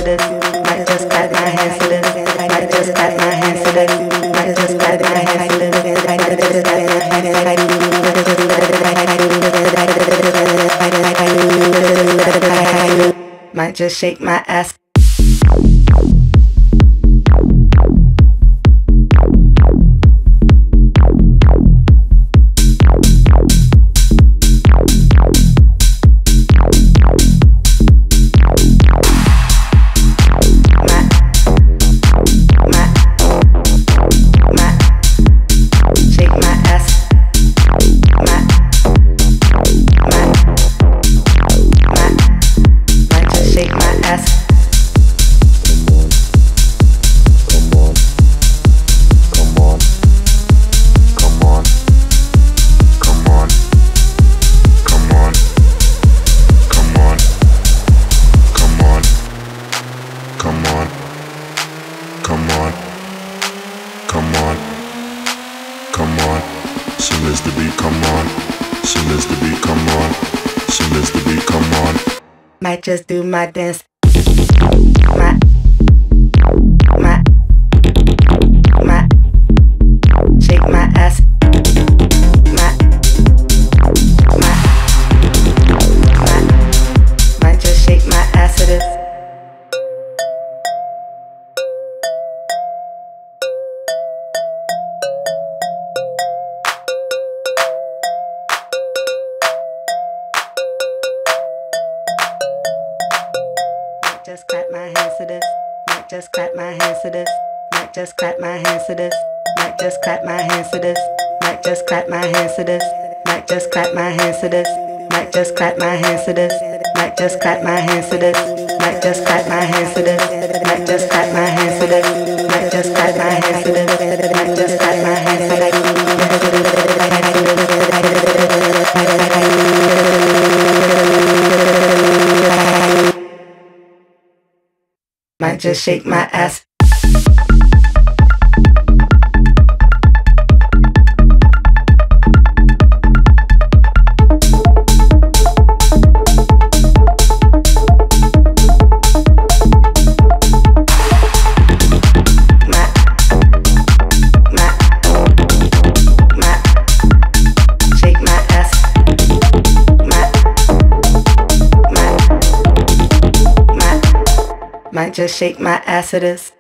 this. Might just clap my hands to this. Might just clap my hands to this. Might just clap my hands to this. Might just clap my hands to this. Might just shake my ass. Might just do my dance. Shake my ass. Might just shake my ass to this. Just clap my hands to this. Might just clap my hands to this. Might just clap my hands to this. Might just clap my hands to this. Might just clap my hands to this. Might just clap my hands to this. Might just clap my hands to this. Might just clap my hands to this. Might just clap my hands to this. Might just clap my hands to this. Might just clap my hands to this. Might just clap my hands to this. Might just shake my ass. Might just shake my ass to this.